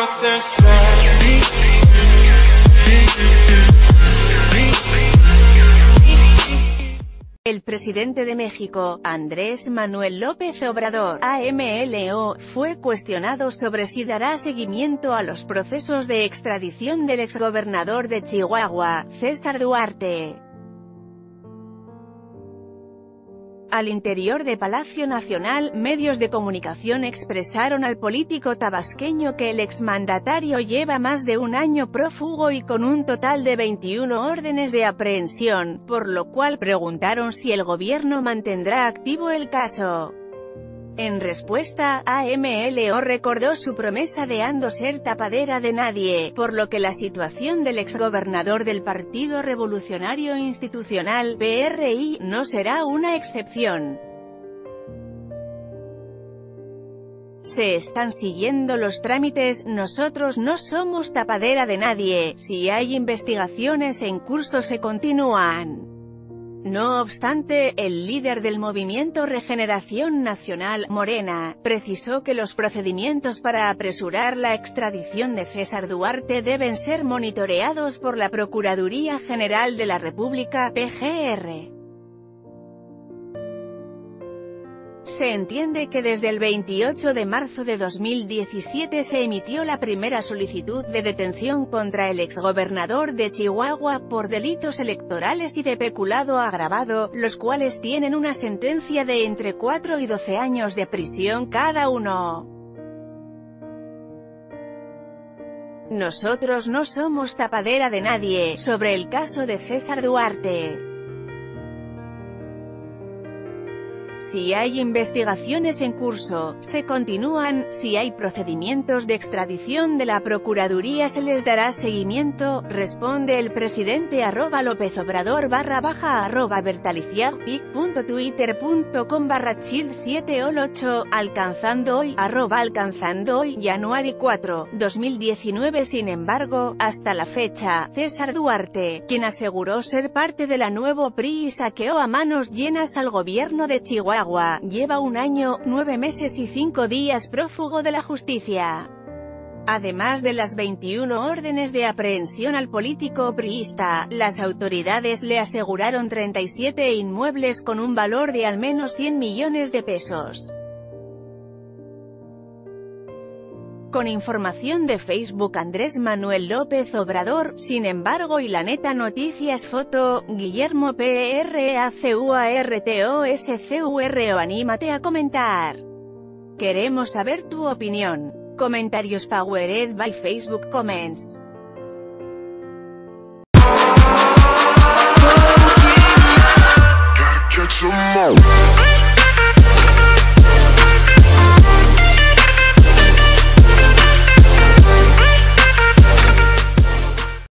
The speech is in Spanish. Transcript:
El presidente de México, Andrés Manuel López Obrador, AMLO, fue cuestionado sobre si dará seguimiento a los procesos de extradición del exgobernador de Chihuahua, César Duarte. Al interior de Palacio Nacional, medios de comunicación expresaron al político tabasqueño que el exmandatario lleva más de un año prófugo y con un total de 21 órdenes de aprehensión, por lo cual preguntaron si el gobierno mantendrá activo el caso. En respuesta, AMLO recordó su promesa de no ser tapadera de nadie, por lo que la situación del exgobernador del Partido Revolucionario Institucional, PRI, no será una excepción. Se están siguiendo los trámites, nosotros no somos tapadera de nadie, si hay investigaciones en curso se continúan. No obstante, el líder del Movimiento Regeneración Nacional, Morena, precisó que los procedimientos para apresurar la extradición de César Duarte deben ser monitoreados por la Procuraduría General de la República, PGR. Se entiende que desde el 28 de marzo de 2017 se emitió la primera solicitud de detención contra el exgobernador de Chihuahua por delitos electorales y de peculado agravado, los cuales tienen una sentencia de entre 4 y 12 años de prisión cada uno. Nosotros no somos tapadera de nadie. Sobre el caso de César Duarte, si hay investigaciones en curso, se continúan, si hay procedimientos de extradición de la Procuraduría se les dará seguimiento, responde el presidente @LópezObrador _ @bertaliciag.twitter.com/child7ol8, alcanzando hoy, alcanzando hoy, January 4, 2019. Sin embargo, hasta la fecha, César Duarte, quien aseguró ser parte de la nuevo PRI y saqueó a manos llenas al gobierno de Chihuahua, lleva un año, 9 meses y 5 días prófugo de la justicia. Además de las 21 órdenes de aprehensión al político priista, las autoridades le aseguraron 37 inmuebles con un valor de al menos 100 millones de pesos. Con información de Facebook Andrés Manuel López Obrador, sin embargo y la neta noticias foto, Guillermo PRACUARTOSCURO anímate a comentar. Queremos saber tu opinión. Comentarios powered by Facebook Comments. Gotta catch 'em all.